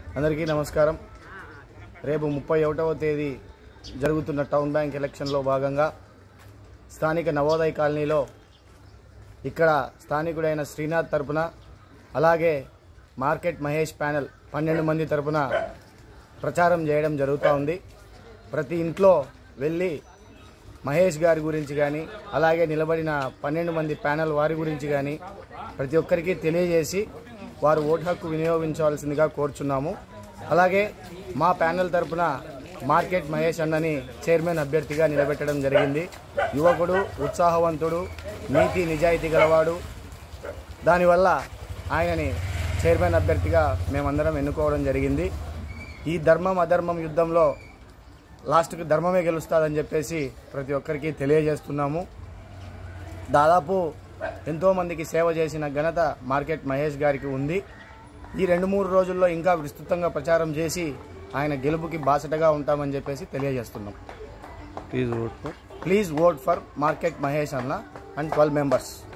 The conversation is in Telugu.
అందరికీ నమస్కారం. రేపు 31వ తేదీ జరుగుతున్న టౌన్ బ్యాంక్ ఎలక్షన్లో భాగంగా స్థానిక నవోదయ కాలనీలో ఇక్కడ స్థానికుడైన శ్రీనాథ్ తరపున అలాగే మార్కెట్ మహేష్ ప్యానెల్ 12 మంది తరపున ప్రచారం చేయడం జరుగుతూ ఉంది. ప్రతి ఇంట్లో వెళ్ళి మహేష్ గారి గురించి కానీ అలాగే నిలబడిన 12 మంది ప్యానెల్ వారి గురించి కానీ ప్రతి ఒక్కరికి తెలియజేసి వారు ఓటు హక్కు వినియోగించవలసిందిగా కోరుచున్నాము. అలాగే మా ప్యానెల్ తరపున మార్కెట్ మహేష్ అన్నని చైర్మన్ అభ్యర్థిగా నిలబెట్టడం జరిగింది. యువకుడు, ఉత్సాహవంతుడు, నీతి నిజాయితీ గలవాడు. దానివల్ల ఆయనని చైర్మన్ అభ్యర్థిగా మేమందరం ఎన్నుకోవడం జరిగింది. ఈ ధర్మం అధర్మం యుద్ధంలో లాస్ట్కి ధర్మమే గెలుస్తుందని చెప్పేసి ప్రతి ఒక్కరికి తెలియజేస్తున్నాము. దాదాపు ఎంతోమందికి సేవ చేసిన ఘనత మార్కెట్ మహేష్ గారికి ఉంది. ఈ 2-3 రోజుల్లో ఇంకా విస్తృతంగా ప్రచారం చేసి ఆయన గెలుపుకి బాసటగా ఉంటామని చెప్పేసి తెలియజేస్తున్నాం. Please vote for market Mahesh అన్న అండ్ 12 members.